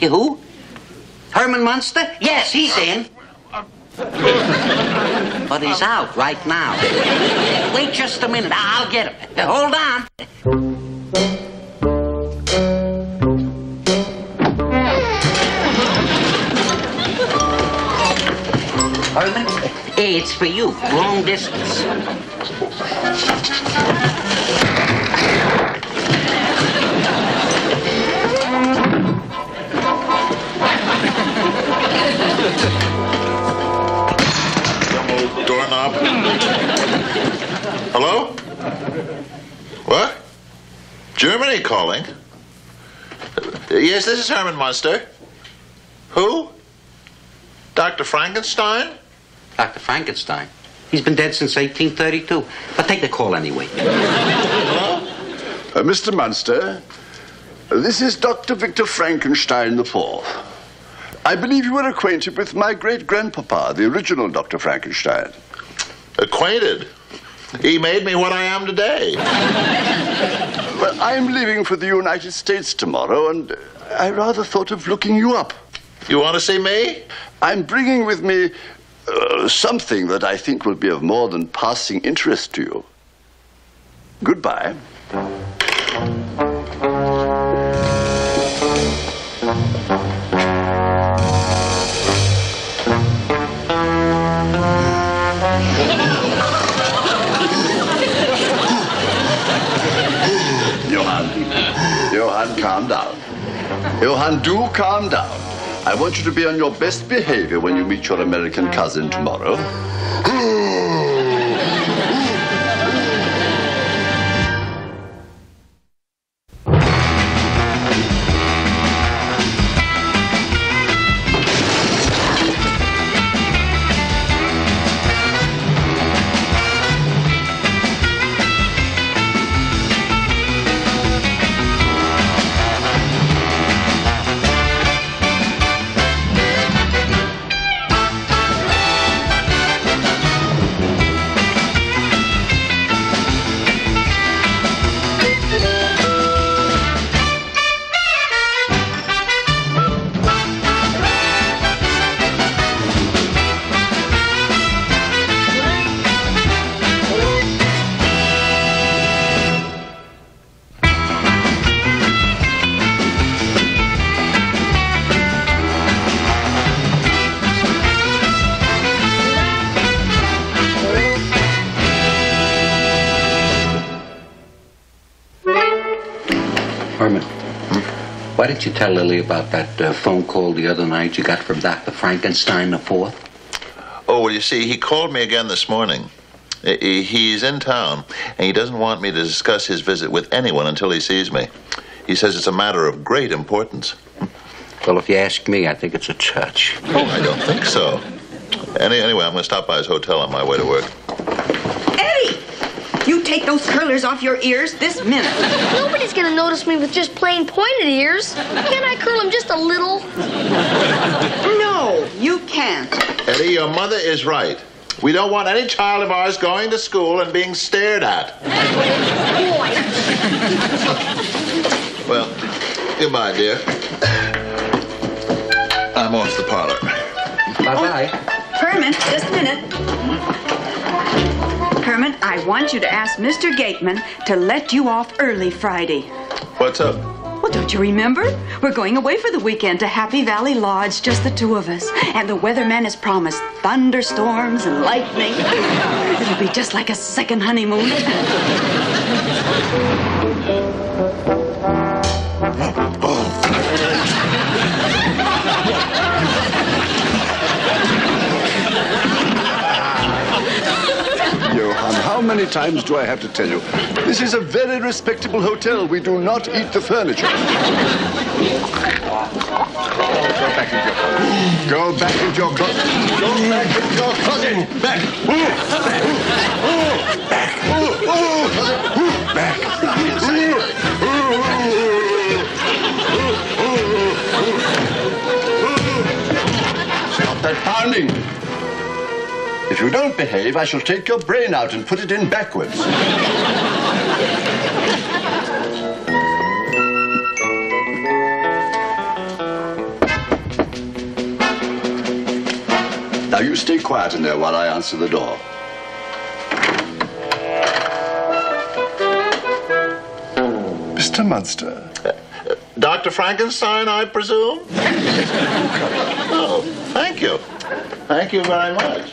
Who? Herman Munster? Yes, he's in. But he's out right now. Wait just a minute. I'll get him. Hold on. Herman, it's for you. Long distance. Doorknob. Hello? What? Germany calling? Yes, this is Herman Munster. Who? Dr. Frankenstein? Dr. Frankenstein? He's been dead since 1832. But take the call anyway. Hello? Mr. Munster, this is Dr. Victor Frankenstein IV. I believe you were acquainted with my great-grandpapa, the original Dr. Frankenstein. Acquainted? He made me what I am today. Well, I'm leaving for the United States tomorrow, and I rather thought of looking you up. You want to see me? I'm bringing with me something that I think will be of more than passing interest to you. Goodbye. Johann, calm down. Johann, do calm down. I want you to be on your best behavior when you meet your American cousin tomorrow. Why didn't you tell Lily about that phone call the other night you got from Dr. Frankenstein IV? Oh, well, you see, he called me again this morning. He's in town, and he doesn't want me to discuss his visit with anyone until he sees me. He says it's a matter of great importance. Well, if you ask me, I think it's a touch. Oh, I don't think so. Anyway, I'm going to stop by his hotel on my way to work. Eddie! You take those curlers off your ears this minute. Nobody's gonna notice me with just plain pointed ears. Can't I curl them just a little? No, you can't. Eddie, your mother is right. We don't want any child of ours going to school and being stared at. Boy. Well, goodbye, dear. I'm off the parlor. Bye-bye. Herman, just a minute. Herman, I want you to ask Mr. Gateman to let you off early Friday. What's up? Well, don't you remember? We're going away for the weekend to Happy Valley Lodge, just the two of us. And the weatherman has promised thunderstorms and lightning. It'll be just like a second honeymoon. Johann, how many times do I have to tell you? This is a very respectable hotel. We do not eat the furniture. Go back into your closet. Go back into your closet. Back. Back. Stop that pounding. If you don't behave, I shall take your brain out and put it in backwards. quiet in there while I answer the door. Mr. Munster. Dr. Frankenstein, I presume? Oh, thank you. Thank you very much.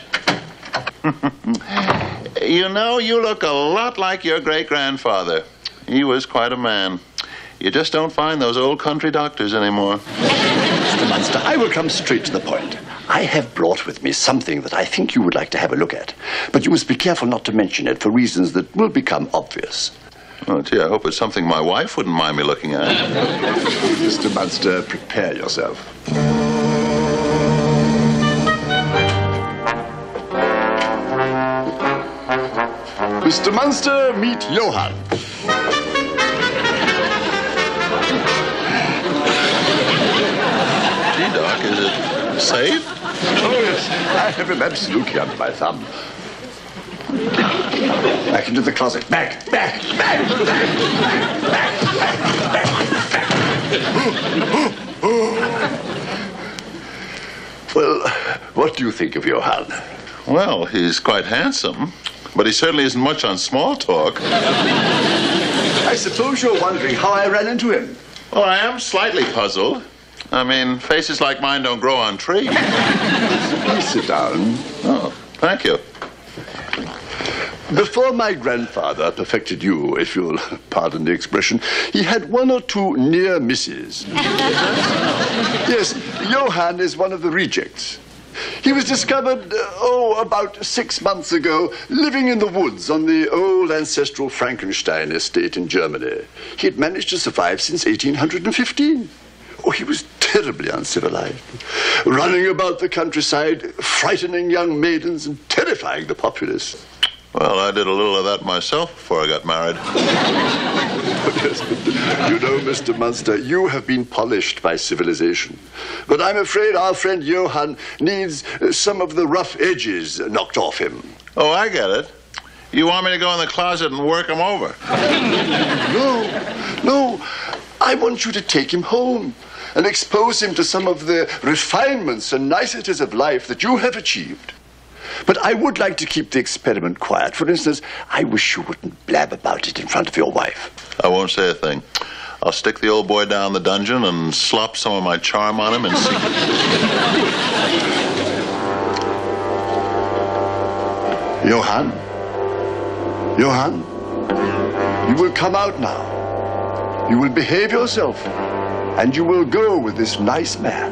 You know, you look a lot like your great-grandfather. He was quite a man. You just don't find those old country doctors anymore. Mr. Munster, I will come straight to the point. I have brought with me something that I think you would like to have a look at. But you must be careful not to mention it for reasons that will become obvious. Oh, gee, I hope it's something my wife wouldn't mind me looking at. Mr. Munster, prepare yourself. Mr. Munster, meet Johann. Gee, Doc, is it safe? Oh, yes. I have him absolutely under my thumb. Back into the closet. Back. Well, what do you think of Johann? Well, he's quite handsome, but he certainly isn't much on small talk. I suppose you're wondering how I ran into him. Well, I am slightly puzzled. I mean, faces like mine don't grow on trees. Please sit down. Oh, thank you. Before my grandfather perfected you, if you'll pardon the expression, he had one or two near misses. Yes, Johann is one of the rejects. He was discovered, about 6 months ago, living in the woods on the old ancestral Frankenstein estate in Germany. He had managed to survive since 1815. Oh, he was terribly uncivilized, running about the countryside, frightening young maidens and terrifying the populace. Well, I did a little of that myself before I got married. Yes, but you know, Mr. Munster, you have been polished by civilization. But I'm afraid our friend Johann needs some of the rough edges knocked off him. Oh, I get it. You want me to go in the closet and work him over? No. I want you to take him home and expose him to some of the refinements and niceties of life that you have achieved. But I would like to keep the experiment quiet. For instance, I wish you wouldn't blab about it in front of your wife. I won't say a thing. I'll stick the old boy down the dungeon and slop some of my charm on him in secret. Johann, you will come out now. You will behave yourself, and you will go with this nice man.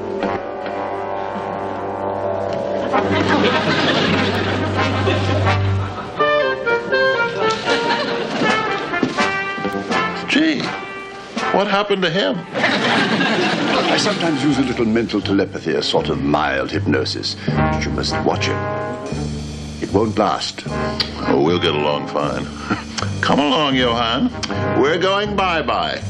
Gee, what happened to him? I sometimes use a little mental telepathy, a sort of mild hypnosis. But you must watch it. It won't last. Oh, we'll get along fine. Come along, Johann. We're going bye-bye.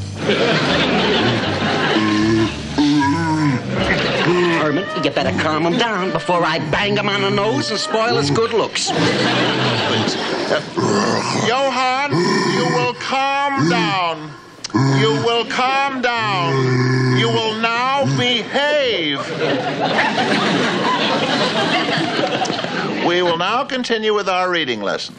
Herman, you better calm him down before I bang him on the nose and spoil his good looks. Johann, you will calm down. You will calm down. You will now behave. We will now continue with our reading lesson.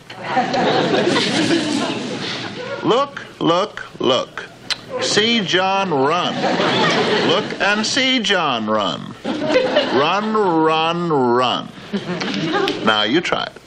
Look, look, look. See John run. Look and see John run. Run, run, run. Now you try it.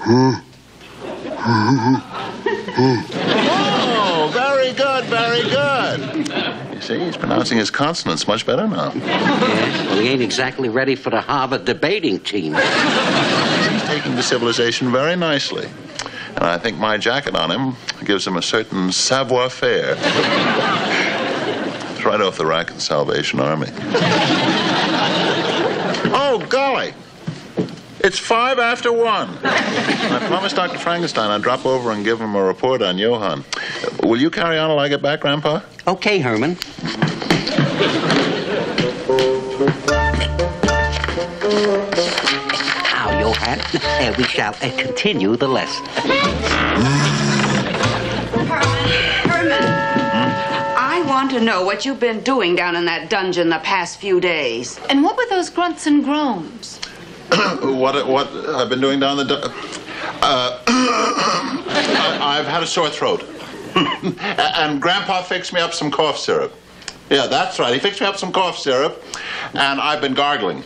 Oh, very good, very good. You see, he's pronouncing his consonants much better now. Yeah, well, he ain't exactly ready for the Harvard debating team. He's taking the civilization very nicely. And I think my jacket on him gives him a certain savoir-faire. It's right off the rack in Salvation Army. Oh, golly. It's 1:05. I promised Dr. Frankenstein I'd drop over and give him a report on Johann. Will you carry on till I get back, Grandpa? Okay, Herman. Now, Johann, we shall continue the lesson. Herman, I want to know what you've been doing down in that dungeon the past few days. And what were those grunts and groans? What I've been doing down the... I've had a sore throat. And Grandpa fixed me up some cough syrup. Yeah, that's right. He fixed me up some cough syrup, and I've been gargling.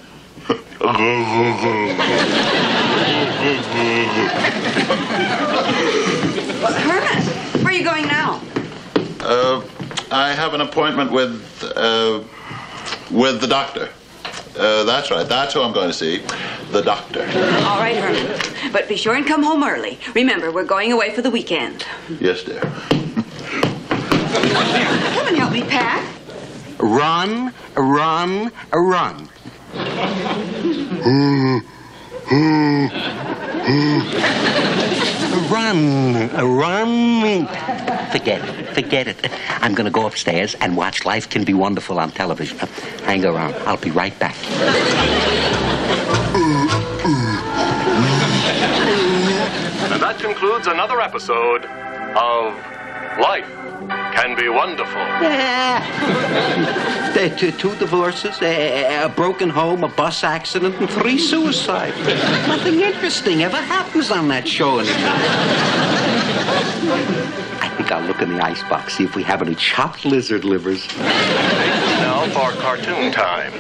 Herman, where are you going now? I have an appointment with the doctor. That's right. That's who I'm going to see. The doctor. All right, Herman. But be sure and come home early. Remember, we're going away for the weekend. Yes, dear. Come and help me pack. Run, run, run. Run, run. Forget it. I'm going to go upstairs and watch Life Can Be Wonderful on television. Hang around. I'll be right back. And that concludes another episode of Life Can Be Wonderful. Yeah. 2 divorces, a broken home, a bus accident, and 3 suicides. Nothing interesting ever happens on that show anymore. I think I'll look in the icebox, see if we have any chopped lizard livers. Now for cartoon time.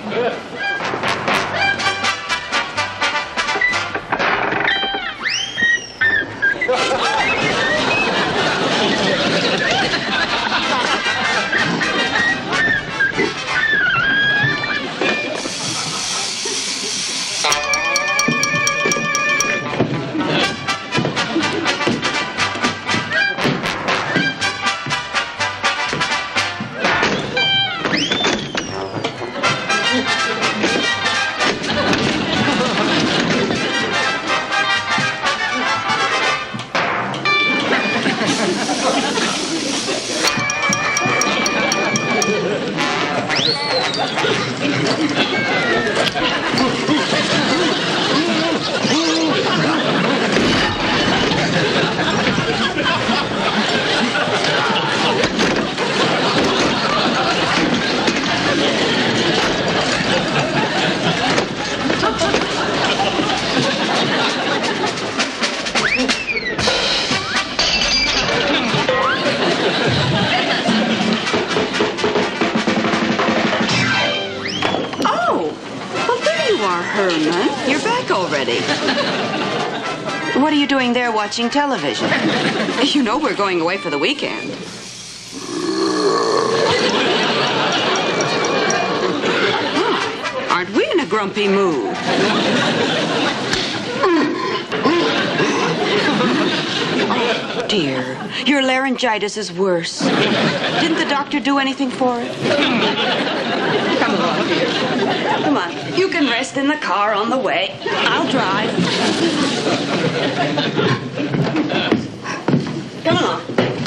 Herman, you're back already. What are you doing there watching television? You know we're going away for the weekend. Aren't we in a grumpy mood? Oh, dear. Your laryngitis is worse. Didn't the doctor do anything for it? Come along here. Come on. You can rest in the car on the way. I'll drive. Come along.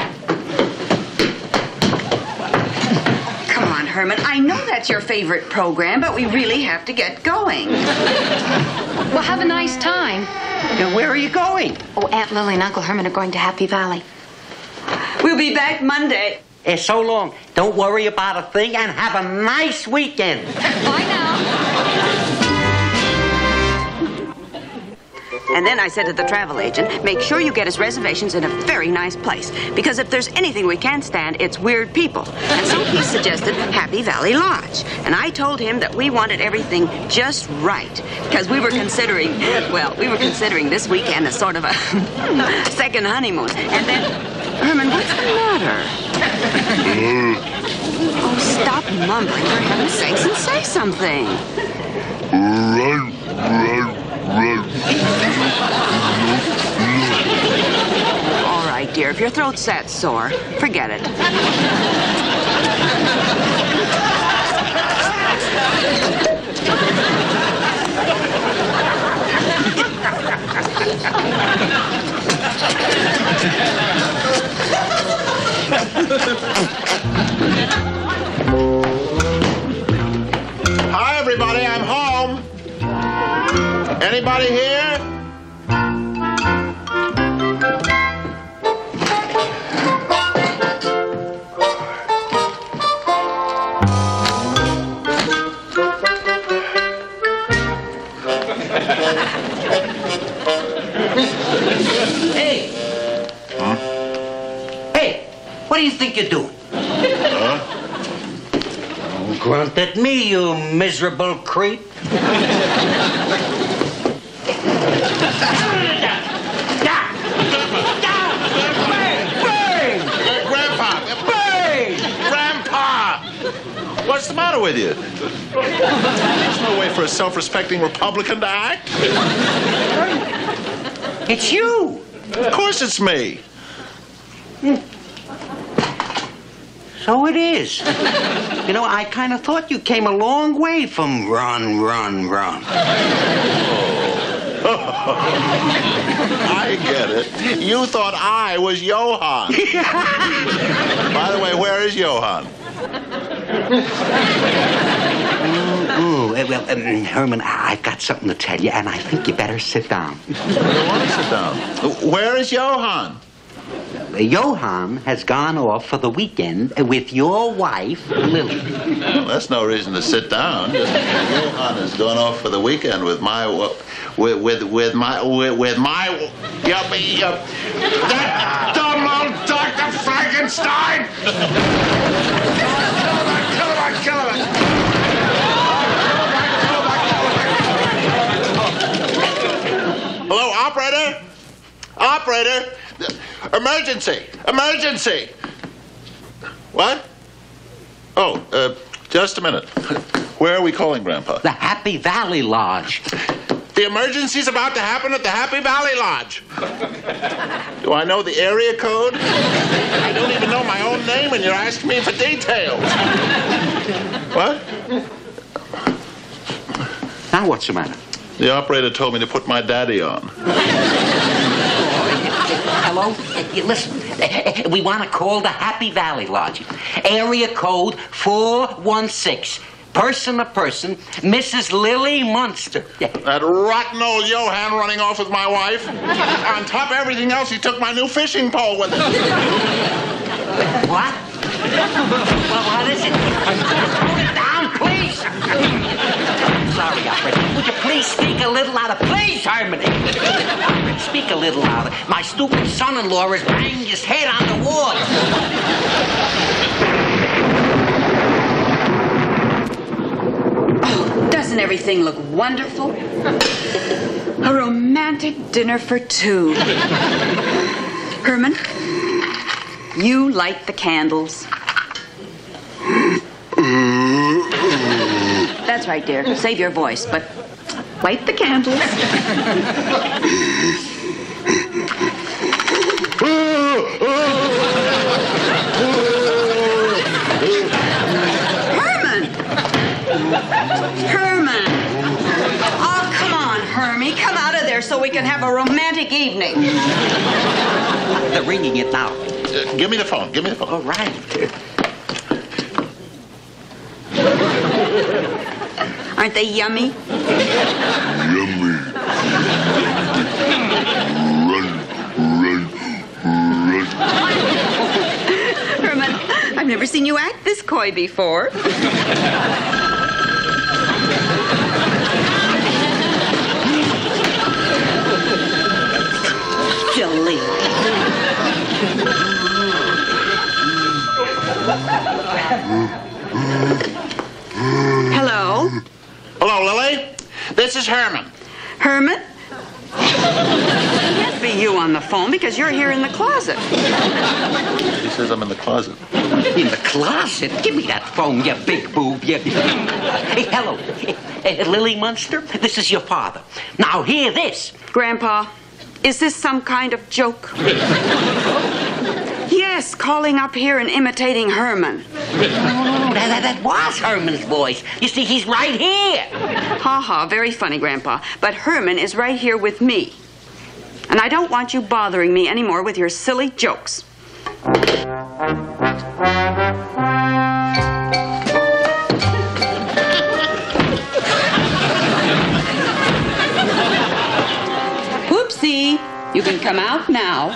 Come on, Herman. I know that's your favorite program, but we really have to get going. Well, have a nice time. Now, where are you going? Oh, Aunt Lily and Uncle Herman are going to Happy Valley. We'll be back Monday. So long. Don't worry about a thing and have a nice weekend. Bye now. And then I said to the travel agent, make sure you get us reservations in a very nice place. Because if there's anything we can't stand, it's weird people. And so he suggested Happy Valley Lodge. And I told him that we wanted everything just right. Because we were considering this weekend as sort of a second honeymoon. And then, Herman, what's the matter? Oh, stop mumbling, for heaven's sakes, and say something. All right, dear. If your throat's that sore, forget it. Hi, everybody. I'm home. Anybody here? What do you think you're doing? Don't grunt at me, you miserable creep. What's the matter with you? There's no way for a self-respecting Republican to act. It's you. Of course it's me. So it is. You know, I kind of thought you came a long way from run. I get it. You thought I was Johann. By the way, where is Johann? Herman, I've got something to tell you, and I think you better sit down. I don't want to sit down. Where is Johann? Johann has gone off for the weekend with your wife, Lily. Well, that's no reason to sit down. Johann has gone off for the weekend with my that dumb old Dr. Frankenstein. Kill him! Hello, operator? Operator? Emergency! What? Oh, just a minute. Where are we calling, Grandpa? The Happy Valley Lodge. The emergency's about to happen at the Happy Valley Lodge. Do I know the area code? I don't even know my own name, and you're asking me for details. What? Now what's the matter? The operator told me to put my daddy on. Hello? Listen, we want to call the Happy Valley Lodge. Area code 416. Person to person, Mrs. Lily Munster. That rotten old Johann running off with my wife. On top of everything else, he took my new fishing pole with him. What? Well, what is it? Put it down, please. Sorry, operator. Would you please speak a little louder? Please, Herman. Speak a little louder. My stupid son-in-law has banged his head on the wall. Doesn't everything look wonderful? A romantic dinner for two. Herman, you light the candles. That's right, dear. Save your voice, but light the candles. Herman! Oh, come on, Hermie. Come out of there so we can have a romantic evening. They're ringing it now. Give me the phone. All right. Aren't they yummy? Yummy. Run. Herman, I've never seen you act this coy before. Silly. Hello? Hello, Lily. This is Herman. Herman? Can't be you on the phone because you're here in the closet. He says I'm in the closet. In the closet? Give me that phone, you big boob. You... Hey, hello. Lily Munster, this is your father. Now hear this. Grandpa, is this some kind of joke? Yes, calling up here and imitating Herman. No, that was Herman's voice. You see, he's right here. Ha ha, very funny, Grandpa. But Herman is right here with me. And I don't want you bothering me anymore with your silly jokes. Whoopsie, you can come out now.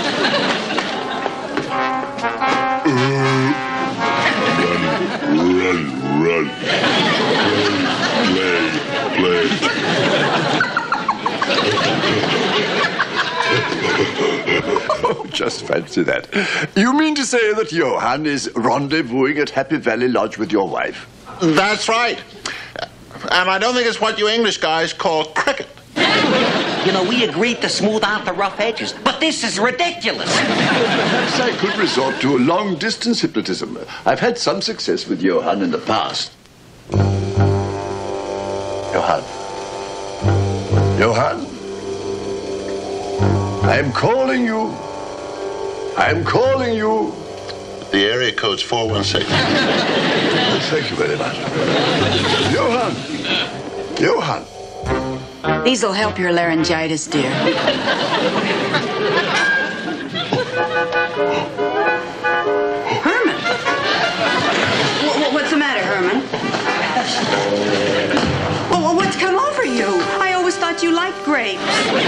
Run. Play. Oh, just just fancy that. You mean to say that Johann is rendezvousing at Happy Valley Lodge with your wife? That's right. And I don't think it's what you English guys call cricket. You know, we agreed to smooth out the rough edges, but this is ridiculous. Perhaps I could resort to long-distance hypnotism. I've had some success with Johann in the past. Johann. Johann. I'm calling you. I'm calling you. The area code's 416. Thank you very much. Johann. Johann. These'll help your laryngitis, dear. Herman. What's the matter, Herman? Well, what's come over you? I always thought you liked grapes.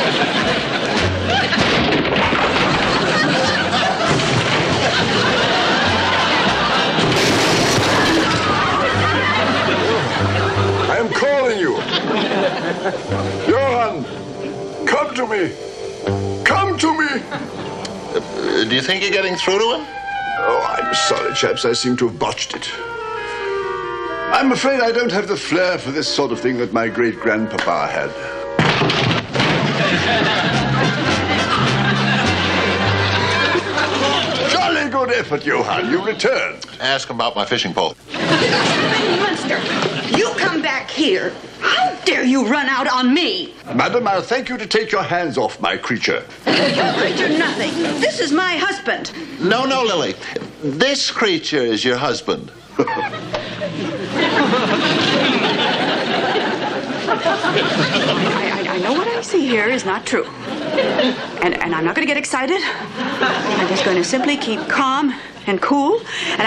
I am calling you. Johann, come to me. Come to me. Do you think you're getting through to him? Oh, I'm sorry, chaps. I seem to have botched it. I'm afraid I don't have the flair for this sort of thing that my great-grandpapa had. Jolly good effort, Johann. You returned. Ask him about my fishing pole. Munster, you come back here. How dare you run out on me? Madam, I'll thank you to take your hands off my creature. Your creature, nothing. This is my husband. No, Lily. This creature is your husband. I know what I see here is not true. And I'm not going to get excited. I'm just going to simply keep calm and cool. And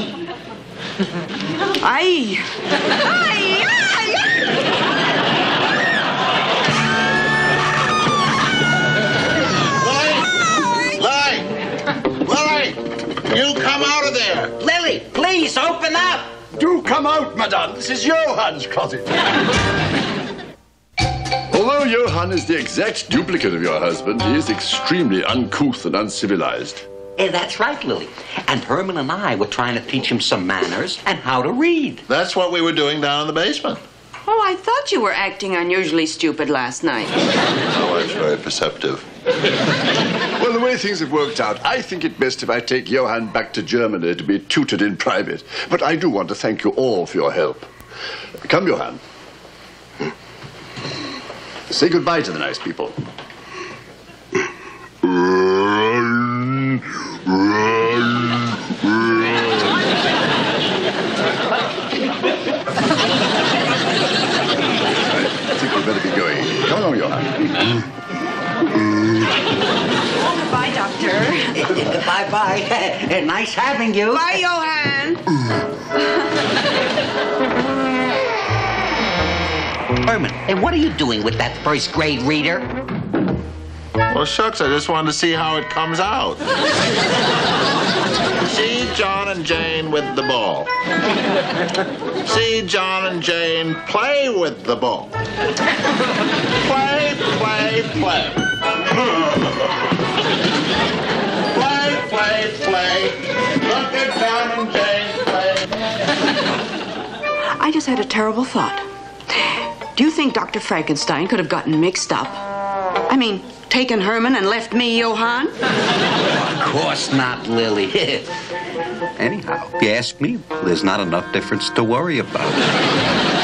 Lily! You come out of there! Lily, please open up! Do come out, madame. This is Johann's closet. Although Johann is the exact duplicate of your husband, he is extremely uncouth and uncivilized. That's right, Lily. And Herman and I were trying to teach him some manners and how to read. That's what we were doing down in the basement. Oh, I thought you were acting unusually stupid last night. My wife's very perceptive. Well, the way things have worked out, I think it best if I take Johann back to Germany to be tutored in private. But I do want to thank you all for your help. Come, Johann. Say goodbye to the nice people. I think we better be going. Come along, Johann. Bye, Doctor. Bye-bye. Nice having you. Bye, Johann. Herman, and what are you doing with that first-grade reader? Well, shucks, I just wanted to see how it comes out. See John and Jane with the ball. See John and Jane play with the ball. Play, play, play. Play, play, play. Look at John and Jane play. I just had a terrible thought. Do you think Dr. Frankenstein could have gotten mixed up? I mean, taken Herman and left me, Johann? Of course not, Lily. Anyhow, if you ask me, there's not enough difference to worry about.